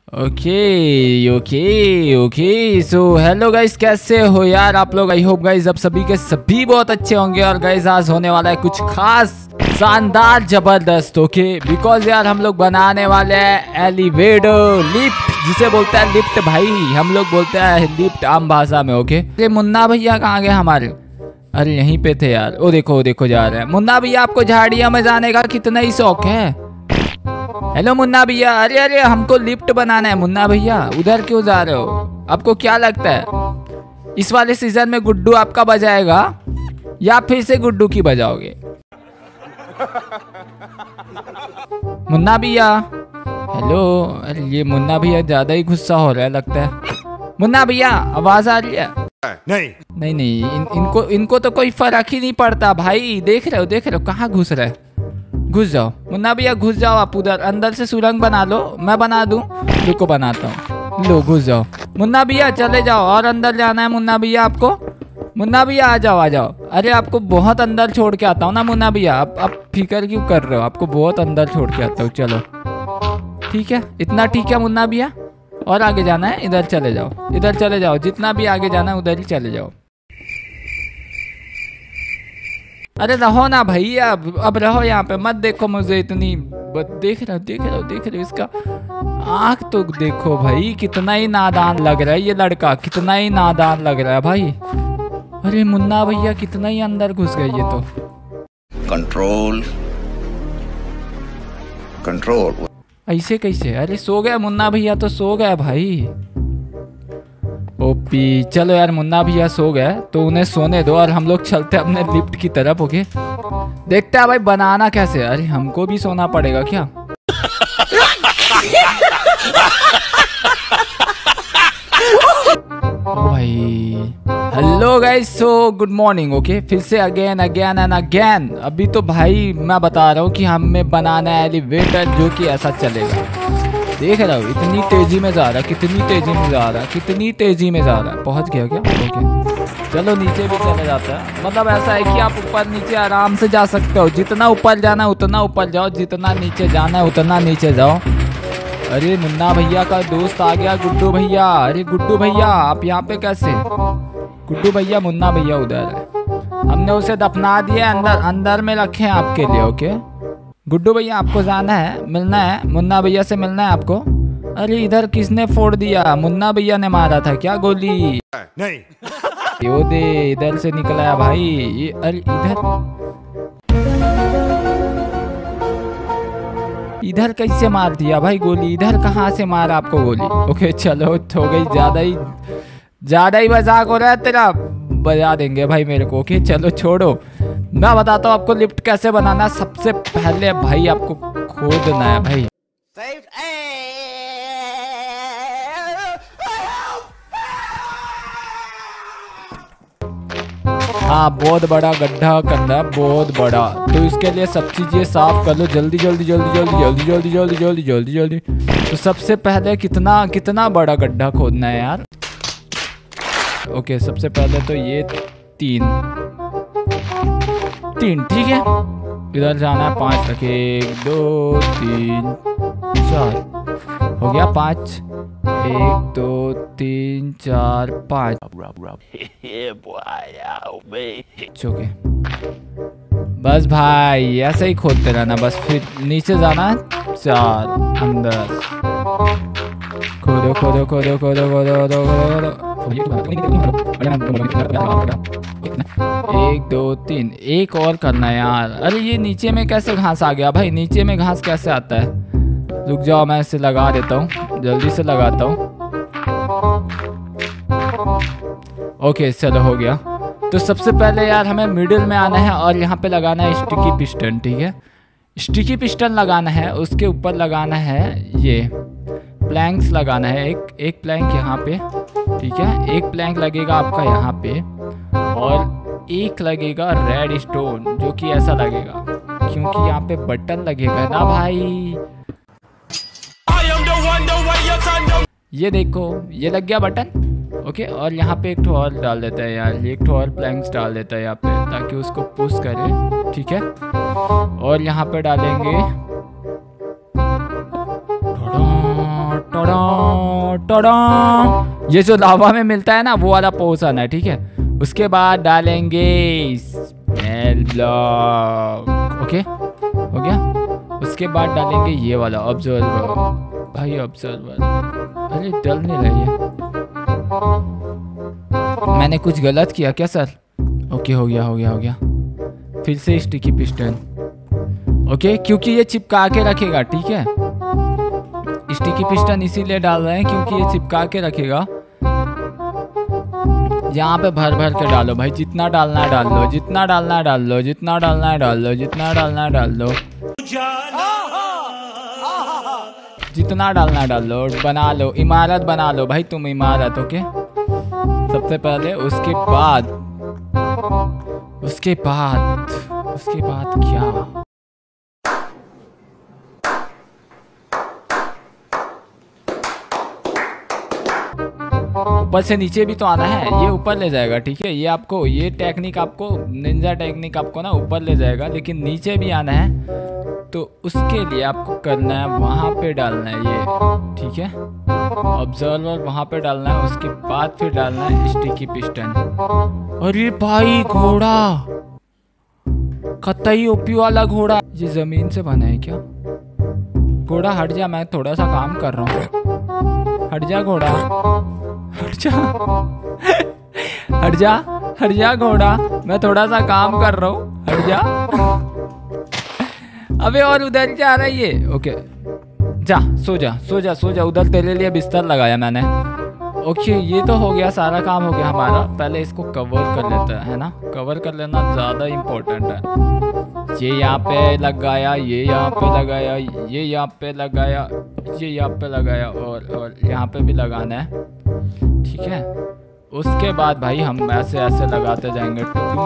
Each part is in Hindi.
Okay okay okay so hello guys, कैसे हो यार आप लोग। आई होप गाइस अब सभी के सभी बहुत अच्छे होंगे। और गाइस आज होने वाला है कुछ खास, शानदार, जबरदस्त। ओके बिकॉज यार हम लोग बनाने वाले हैं एलिवेटर, लिफ्ट जिसे बोलते हैं लिफ्ट भाई, हम लोग बोलते हैं लिफ्ट आम भाषा में। ओके मुन्ना भैया कहाँ गए हमारे? अरे यहीं पे थे यार। ओ देखो जा रहे हैं। मुन्ना भैया आपको झाड़ियों में जाने का कितना ही शौक है। हेलो मुन्ना भैया। अरे हमको लिफ्ट बनाना है मुन्ना भैया, उधर क्यों जा रहे हो? आपको क्या लगता है इस वाले सीजन में गुड्डू आपका बजाएगा या फिर से गुड्डू की बजाओगे? मुन्ना भैया हेलो। अरे ये मुन्ना भैया ज्यादा ही गुस्सा हो रहा है लगता है। मुन्ना भैया आवाज आ रही है? नहीं इनको तो कोई फर्क ही नहीं पड़ता भाई। देख रहे हो कहाँ घुस रहे हैं। घुस जाओ मुन्ना भैया, घुस जाओ आप उधर। अंदर से सुरंग बना लो, मैं बना दूं। रुको बनाता हूँ। लो घुस जाओ मुन्ना भैया, चले जाओ। और अंदर जाना है मुन्ना भैया आपको? मुन्ना भैया आ जाओ। अरे आपको बहुत अंदर छोड़ के आता हूँ ना मुन्ना भैया, आप फिक्र क्यों कर रहे हो? आपको बहुत अंदर छोड़ के आता हूँ। चलो ठीक है, इतना ठीक है मुन्ना भैया। और आगे जाना है, इधर चले जाओ, जितना भी आगे जाना है उधर ही चले जाओ। अरे रहो ना भैया, अब रहो यहाँ पे, मत देखो मुझे इतनी। देख रहे हो इसका आँख तो देखो भाई, कितना ही नादान लग रहा है ये लड़का, कितना ही नादान लग रहा है भाई। अरे मुन्ना भैया कितना ही अंदर घुस गए ये तो। कंट्रोल ऐसे कैसे? अरे सो गया मुन्ना भैया, तो सो गया भाई। ओपी चलो यार, मुन्ना भैया सो गए तो उन्हें सोने दो और हम लोग चलते हैं अपने लिफ्ट की तरफ। ओके देखते हैं भाई बनाना कैसे। अरे हमको भी सोना पड़ेगा क्या? ओ भाई hello guys, so good morning. Okay फिर से अगेन एंड अगेन। अभी तो भाई मैं बता रहा हूँ कि हमें बनाना है एलिवेटर जो कि ऐसा चलेगा। देख रहा हूँ इतनी तेजी में जा रहा है, कितनी तेजी में जा रहा है। पहुंच गया क्या? ओके चलो नीचे भी चले जाते हैं। मतलब ऐसा है कि आप ऊपर नीचे आराम से जा सकते हो, जितना ऊपर जाना है उतना ऊपर जाओ, जितना नीचे जाना है उतना नीचे जाओ। अरे मुन्ना भैया का दोस्त आ गया गुड्डू भैया। अरे गुड्डू भैया आप यहाँ पे कैसे? गुड्डू भैया मुन्ना भैया उधर है, हमने उसे दफना दिया, अंदर में रखे हैं आपके लिए। ओके गुड्डू भैया आपको जाना है, मिलना है, मुन्ना भैया से मिलना है आपको। अरे इधर किसने फोड़ दिया? मुन्ना भैया ने मारा था क्या गोली? नहीं यो दे, इधर से निकला है भाई। अरे इधर कैसे मार दिया भाई गोली? इधर कहाँ से मारा आपको गोली? ओके चलो हो गई, ज्यादा ही मजाक हो रहा है तेरा, बजा देंगे भाई मेरे को। ओके चलो छोड़ो, मैं बताता हूँ आपको लिफ्ट कैसे बनाना है। सबसे पहले भाई आपको खोदना है भाई। हाँ बहुत बड़ा गड्ढा करना है, बहुत बड़ा। तो इसके लिए सब चीजें साफ कर लो जल्दी। तो सबसे पहले कितना बड़ा गड्ढा खोदना है यार? ओके सबसे पहले तो ये तीन ठीक है। इधर जाना है 5 तक, 1 2 3 4 हो गया 5, 1 2 3 4 5। ओके बस भाई ऐसे ही खोदते रहना बस। फिर नीचे जाना है 4, अंदर खोदो 1 2 3। एक और करना है यार। अरे ये नीचे में कैसे घास आ गया भाई? नीचे में घास कैसे आता है? रुक जाओ मैं इसे लगा देता हूँ, जल्दी से लगाता हूँ। ओके चलो हो गया। तो सबसे पहले यार हमें मिडिल में आना है और यहाँ पे लगाना है स्टिकी पिस्टन। ठीक है स्टिकी पिस्टन लगाना है, उसके ऊपर लगाना है ये प्लैंक्स लगाना है। एक प्लैंक यहाँ पे, ठीक है, एक प्लैंक लगेगा आपका यहाँ पे और एक लगेगा रेड स्टोन जो कि ऐसा लगेगा क्योंकि यहाँ पे बटन लगेगा ना भाई। ये देखो ये लग गया बटन। ओके और यहाँ पे एक ठो और डाल देता है यार, एक ठो और प्लैंक्स डाल देता है यहाँ पे ताकि उसको पुश करे। ठीक है और यहाँ पे डालेंगे टडा। ये जो लावा में मिलता है ना वो वाला पोर्शन है, ठीक है। उसके बाद डालेंगे स्मेल ब्लॉक, ओके हो गया। उसके बाद डालेंगे ये वाला ऑब्जर्वर, भाई ऑब्जर्वर। अरे डल नहीं रही है, मैंने कुछ गलत किया क्या सर? ओके हो गया हो गया हो गया। फिर से स्टिकी पिस्टन, ओके, क्योंकि ये चिपका के रखेगा, ठीक है। स्टिकी पिस्टन इसीलिए डाल रहे हैं क्योंकि ये चिपका के रखेगा। यहाँ पे भर भर के डालो भाई, जितना डालना है डाल लो, जितना डालना है डाल लो, जितना डालना है डाल लो, जितना डालना है डाल लो, जितना डालना है डाल लो। बना लो, इमारत बना लो भाई तुम, इमारत, ओके। सबसे पहले उसके बाद क्या? ऊपर से नीचे भी तो आना है, ये ऊपर ले जाएगा, ठीक है। ये आपको, ये टेक्निक आपको, निंजा टेक्निक आपको ना ऊपर ले जाएगा, लेकिन नीचे भी आना है तो उसके लिए आपको करना है, वहाँ पे डालना है ये, ठीक है। ऑब्जर्वर वहाँ पे डालना है, उसके बाद फिर डालना है स्टिकी पिस्टन। अरे भाई घोड़ा, कतई ओपी वाला घोड़ा, ये जमीन से बना है क्या? घोड़ा हट जा, मैं थोड़ा सा काम कर रहा हूँ। हट जा घोड़ा, हट जा हट जा हट जा घोड़ा, मैं थोड़ा सा काम कर रहा हूँ, हट जा। अबे और उधर जा रहा है ये, ओके जा सो जा सो जा सो जा, उधर तेरे लिए बिस्तर लगाया मैंने। ओके ये तो हो गया, सारा काम हो गया हमारा। पहले इसको कवर कर लेते हैं, है ना। कवर कर लेना ज़्यादा इम्पोर्टेंट है। ये यहाँ पे लगाया, ये यहाँ पे लगाया, ये यहाँ पे लगाया, ये यहाँ पे लगाया, और यहाँ पे भी लगाना है, ठीक है। उसके बाद भाई हम ऐसे ऐसे लगाते जाएंगे।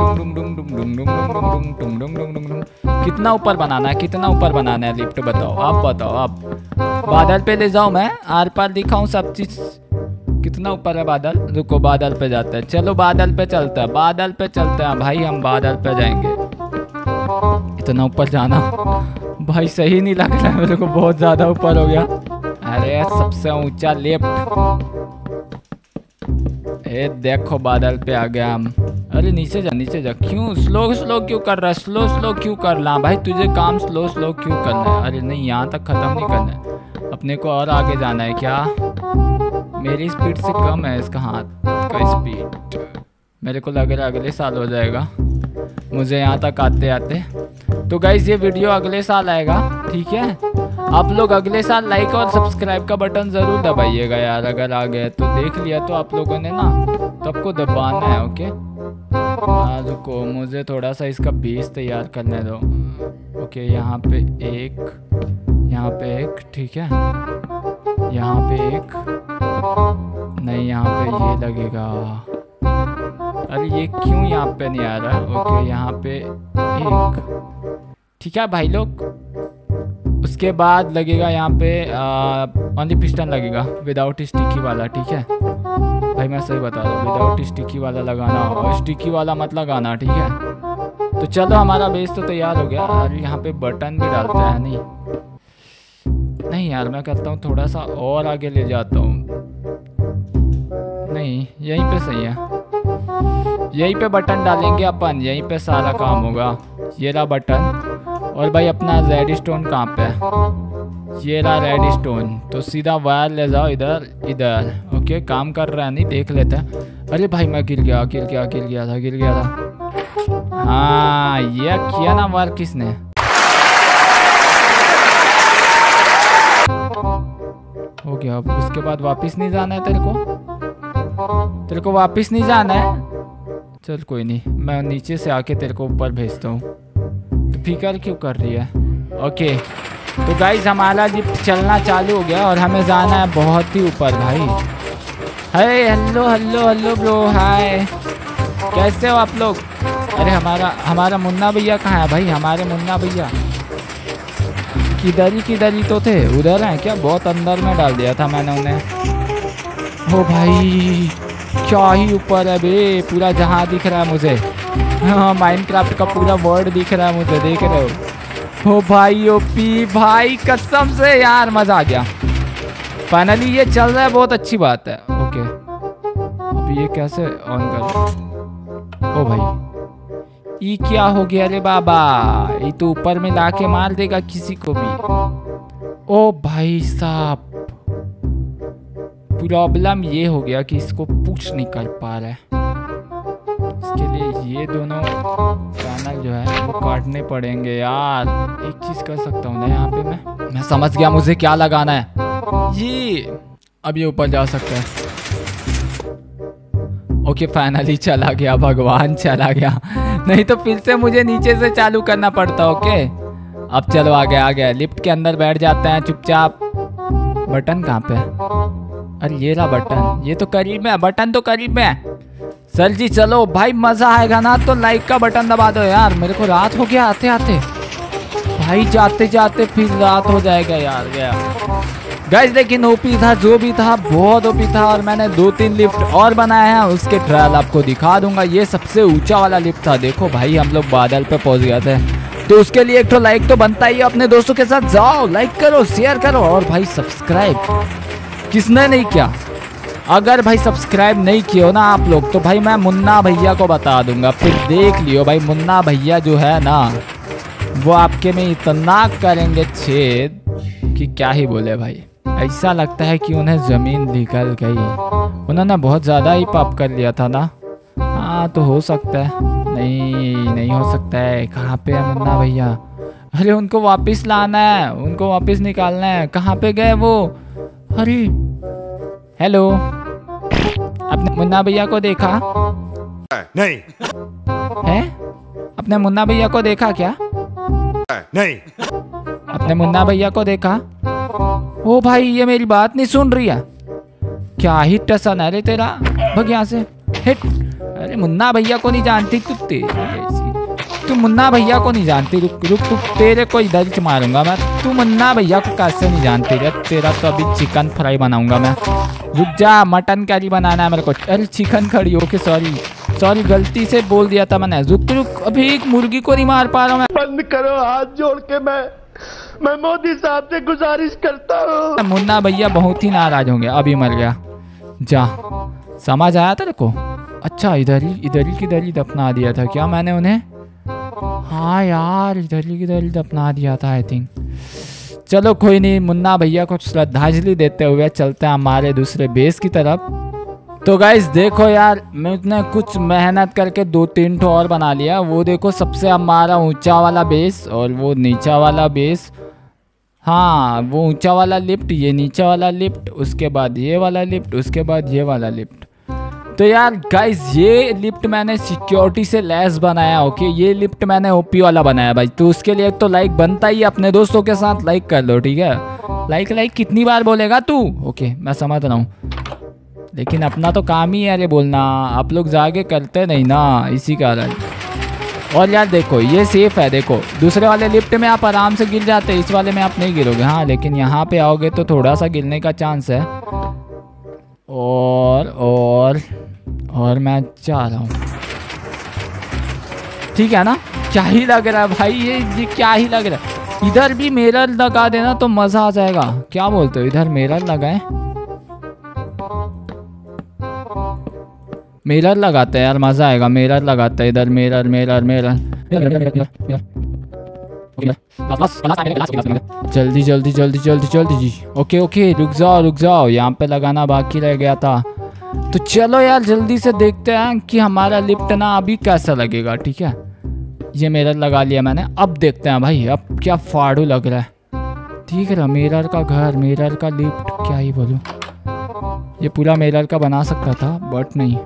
कितना ऊपर बनाना है, कितना ऊपर बनाना है लिफ्ट, बताओ आप, बताओ आप। बादल पे ले जाओ, मैं आर पार दिखाऊं सब चीज। कितना ऊपर है बादल? रुको बादल पे जाते हैं, चलो बादल पे चलते हैं, बादल पे चलते हैं भाई, हम बादल पे जाएंगे। इतना ऊपर जाना भाई सही नहीं लग रहा है मेरे को, बहुत ज्यादा ऊपर हो गया। अरे सबसे ऊंचा लिफ्ट, ए देखो बादल पे आ गया हम। अरे नीचे जा, नीचे जा। क्यों स्लो स्लो क्यों कर रहा है? स्लो स्लो क्यों कर रहा भाई? तुझे काम स्लो स्लो क्यों करना है? अरे नहीं, यहाँ तक खत्म नहीं करना है, अपने को और आगे जाना है। क्या मेरी स्पीड से कम है इसका हाथ का स्पीड? मेरे को लग रहा है अगले साल हो जाएगा मुझे यहाँ तक आते आते। तो गाइस ये वीडियो अगले साल आएगा, ठीक है। आप लोग अगले साल लाइक और सब्सक्राइब का बटन ज़रूर दबाइएगा यार, अगर आ गए तो। देख लिया तो आप लोगों ने ना, तो आपको दबाना है, ओके। रुको मुझे थोड़ा सा इसका बेस तैयार करने दो। ओके यहाँ पे एक, यहाँ पे एक, ठीक है। यहाँ पे एक, नहीं यहाँ पे ये लगेगा। अरे ये क्यों यहाँ पे नहीं आ रहा? ओके यहाँ पे एक, ठीक है भाई लोग। उसके बाद लगेगा यहाँ पे ओनली पिस्टन लगेगा, विदाउट स्टिकी वाला, ठीक है भाई, मैं सही बता रहा हूँ। विदाउट स्टिकी वाला लगाना होगा, स्टिकी वाला मत लगाना, ठीक है। तो चलो हमारा बेस तो तैयार हो गया। और यहाँ पे बटन भी डालते हैं, नहीं यार मैं करता हूँ थोड़ा सा और आगे ले जाता हूँ। नहीं यहीं पे सही है, यहीं पे बटन डालेंगे अपन, यहीं पे सारा काम होगा। ये रहा बटन। और भाई अपना रेड स्टोन कहाँ पे है? ये रहा रेड स्टोन। तो सीधा वायर ले जाओ इधर इधर, ओके। काम कर रहा है नहीं, देख लेते हैं। अरे भाई मैं गिर गया था। हाँ ये किया ना वायर किसने? हो गया। अब उसके बाद वापस नहीं जाना है तेरे को वापस नहीं जाना है। चल कोई नहीं, मैं नीचे से आके तेरे को ऊपर भेजता हूँ। तो फिकर क्यों कर रही है? ओके तो गाइज हमारा लिफ्ट चलना चालू हो गया और हमें जाना है बहुत ही ऊपर भाई। अरे हेलो ब्रो, हाय, कैसे हो आप लोग? अरे हमारा मुन्ना भैया कहाँ है भाई? हमारे मुन्ना भैया किधर ही तो थे, उधर हैं क्या? बहुत अंदर में डाल दिया था मैंने उन्हें। ओ भाई क्या ही ऊपर है बे, पूरा जहां दिख रहा है मुझे। हाँ माइनक्राफ्ट का पूरा वर्ल्ड दिख रहा है मुझे, देख रहे हो? ओ भाई ओपी भाई, कसम से यार मजा आ गया। फाइनली ये चल रहा है, बहुत अच्छी बात है। ओके अब ये कैसे ऑन कर? ओ भाई ये क्या हो गया रे बाबा, ये तो ऊपर में लाके मार देगा किसी को भी। ओ भाई साहब प्रॉब्लम ये हो गया कि इसको पुश नहीं कर पा रहा है। इसके लिए ये दोनों पैनल जो है वो काटने पड़ेंगे यार। एक चीज कर सकता हूँ ना यहाँ पे, मैं समझ गया मुझे क्या लगाना है। ये अब ये ऊपर जा सकता है। ओके फाइनली चला गया, भगवान चला गया, नहीं तो फिर से मुझे नीचे से चालू करना पड़ता। ओके अब चलो आ गया लिफ्ट के अंदर बैठ जाते हैं चुपचाप। बटन कहाँ पे है? अरे ये रहा बटन, ये तो करीब में है, बटन तो करीब में है। सर जी चलो भाई, मजा आएगा ना तो लाइक का बटन दबा दो यार। मेरे को रात हो गया आते आते भाई, जाते जाते फिर रात हो जाएगा यार। गया गाइस, लेकिन ओपी था जो भी था, बहुत ओपी था। और मैंने 2-3 लिफ्ट और बनाए हैं, उसके ट्रायल आपको दिखा दूंगा। ये सबसे ऊंचा वाला लिफ्ट था। देखो भाई हम लोग बादल पे पहुंच गए थे, तो उसके लिए एक तो लाइक तो बनता ही है। अपने दोस्तों के साथ जाओ, लाइक करो, शेयर करो, और भाई सब्सक्राइब किसने नहीं किया? अगर भाई सब्सक्राइब नहीं किए हो ना आप लोग, तो भाई मैं मुन्ना भैया को बता दूंगा, फिर देख लियो भाई। मुन्ना भैया जो है ना, वो आपके में इतना करेंगे छेद कि क्या ही बोले भाई। ऐसा लगता है कि उन्हें जमीन निकल गई। उन्होंने बहुत ज़्यादा ही पाप कर लिया था ना। हाँ तो हो सकता है, नहीं हो सकता है। कहाँ पे है मुन्ना भैया? अरे उनको वापस लाना है, उनको वापस निकालना है। कहाँ पे गए वो? अरे हेलो, अपने मुन्ना भैया को देखा? नहीं है? अपने मुन्ना भैया को देखा क्या? नहीं अपने मुन्ना भैया को देखा? ओ भाई ये मेरी बात नहीं सुन रही है। क्या ही टसन है रे तेरा, भग यहाँ से, हिट। अरे मुन्ना भैया को नहीं जानती तू? तू मुन्ना भैया को नहीं जानती? रुक तू, तेरे को इधर से मारूंगा मैं। तू मुन्ना भैया को कैसे नहीं जानती रे? तेरा तो अभी चिकन फ्राई बनाऊंगा मैं। रुक जा, मटन करी बनाना है मेरे को। अरे चिकन करी, ओके सॉरी गलती से बोल दिया था मैंने। रुक अभी एक मुर्गी को नहीं मार पा रहा हूँ मैं। बंद करो, हाथ जोड़ के मैं मोदी साहब से गुजारिश करता हूँ। मुन्ना भैया बहुत ही नाराज होंगे। अभी मर गया, जा। समझ आया तेरे को? अच्छा इधर ही दफना दिया था क्या मैंने उन्हें? हाँ यार इधर ही दफना दिया था आई थिंक। चलो कोई नहीं, मुन्ना भैया को श्रद्धांजलि देते हुए चलते हैं हमारे दूसरे बेस की तरफ। तो गाइस देखो यार, मैंने कुछ मेहनत करके 2-3 ठो और बना लिया। वो देखो सबसे हमारा ऊंचा वाला बेस और वो नीचा वाला बेस। हाँ वो ऊंचा वाला लिफ्ट, ये नीचा वाला लिफ्ट, उसके बाद ये वाला लिफ्ट, उसके बाद ये वाला लिफ्ट। तो यार गाइस ये लिफ्ट मैंने सिक्योरिटी से लैस बनाया। ओके ये लिफ्ट मैंने ओपी वाला बनाया भाई। तो उसके लिए तो लाइक बनता ही, अपने दोस्तों के साथ लाइक कर लो, ठीक है? लाइक कितनी बार बोलेगा तू? ओके मैं समझ रहा हूँ, लेकिन अपना तो काम ही है अरे बोलना। आप लोग जाके करते नहीं ना, इसी कारण। और यार देखो ये सेफ है। देखो दूसरे वाले लिफ्ट में आप आराम से गिर जाते, इस वाले में आप नहीं गिरोगे। हाँ लेकिन यहाँ पे आओगे तो थोड़ा सा गिरने का चांस है। और मैं चाह रहा हूँ, ठीक है ना? क्या ही लग रहा है भाई, ये क्या ही लग रहा है। इधर भी मिरर लगा देना तो मजा आ जाएगा। क्या बोलते हो? इधर मिरर लगाए, मिरर लगाते हैं यार, मजा आएगा। मिरर लगाते हैं इधर, मिरर। जल्दी जी। ओके रुक जाओ, यहाँ पे लगाना बाकी रह गया था। तो चलो यार जल्दी से देखते हैं कि हमारा लिफ्ट ना अभी कैसा लगेगा, ठीक है? ये मिरर लगा लिया मैंने, अब देखते हैं भाई अब क्या फाड़ू लग रहा है। ठीक है, मिरर का घर, मिरर का लिफ्ट, क्या ही बोलूं। ये पूरा मिरर का बना सकता था बट नहीं।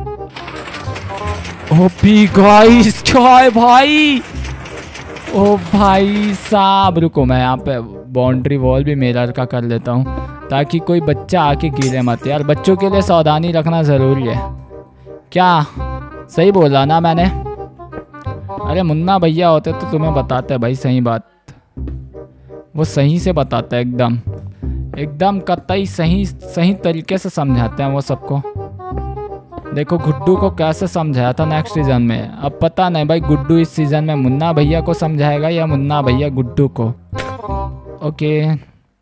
ओपी गाइस क्या है भाई? ओ भाई साहब रुको, मैं यहाँ पे बाउंड्री वॉल भी मिरर का कर लेता हूँ ताकि कोई बच्चा आके गिरे मत। यार बच्चों के लिए सावधानी रखना ज़रूरी है। क्या सही बोला ना मैंने? अरे मुन्ना भैया होते तो तुम्हें बताते भाई सही बात। वो सही से बताते हैं, एकदम कतई सही तरीके से समझाते हैं वो सबको। देखो गुड्डू को कैसे समझाया था नेक्स्ट सीजन में। अब पता नहीं भाई गुड्डू इस सीजन में मुन्ना भैया को समझाएगा या मुन्ना भैया गुड्डू को। ओके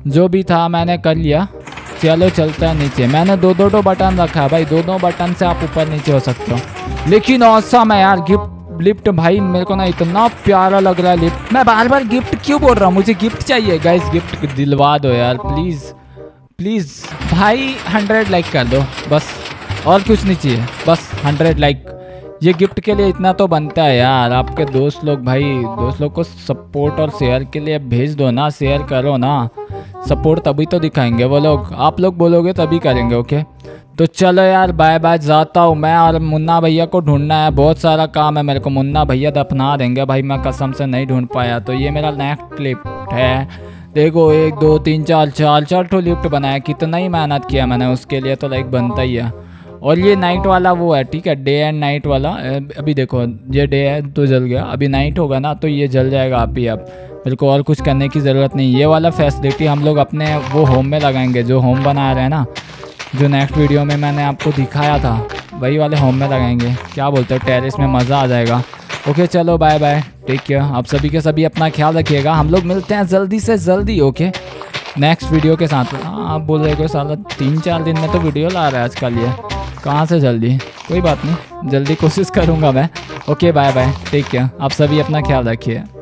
जो भी था मैंने कर लिया। चलो चलते हैं नीचे। मैंने दो बटन रखा है भाई, दो बटन से आप ऊपर नीचे हो सकते हो। लेकिन औसम है यार गिफ्ट लिफ्ट भाई, मेरे को ना इतना प्यारा लग रहा है लिफ्ट। मैं बार बार गिफ्ट क्यों बोल रहा हूँ, मुझे गिफ्ट चाहिए गाइस, गिफ्ट दिलवा दो यार प्लीज़ प्लीज़ भाई। 100 लाइक कर दो बस, और कुछ नहीं चाहिए, बस 100 लाइक। ये गिफ्ट के लिए इतना तो बनता है यार। आपके दोस्त लोग भाई, दोस्त लोग को सपोर्ट और शेयर के लिए भेज दो ना, शेयर करो ना, सपोर्ट तभी तो दिखाएंगे वो लोग। आप लोग बोलोगे तभी करेंगे। ओके तो चलो यार बाय बाय, जाता हूँ मैं। और मुन्ना भैया को ढूंढना है, बहुत सारा काम है मेरे को। मुन्ना भैया दफना देंगे भाई, मैं कसम से नहीं ढूंढ पाया। तो ये मेरा नेक्स्ट लिफ्ट है। देखो 1 2 3 4 ठो लिफ्ट बनाया। कितना ही मेहनत किया मैंने उसके लिए, तो लाइक बनता ही है। और ये नाइट वाला वो है, ठीक है, डे एंड नाइट वाला। अभी देखो ये डे है तो जल गया, अभी नाइट होगा ना तो ये जल जाएगा आप ही आप। मेरे को और कुछ करने की ज़रूरत नहीं। ये वाला फैसिलिटी हम लोग अपने वो होम में लगाएंगे, जो होम बना रहे हैं ना, जो नेक्स्ट वीडियो में मैंने आपको दिखाया था, वही वाले होम में लगाएंगे। क्या बोलते हो, टेरेस में मज़ा आ जाएगा। ओके चलो बाय बाय, टेक केयर। आप सभी के सभी अपना ख्याल रखिएगा। हम लोग मिलते हैं जल्दी से जल्दी ओके नेक्स्ट वीडियो के साथ। हाँ आप बोल रहे हो साला 3-4 दिन में तो वीडियो ला रहा है आजकल, ये कहाँ से जल्दी। कोई बात नहीं, जल्दी कोशिश करूँगा मैं। Okay bye bye, take care. आप सभी अपना ख्याल रखिए।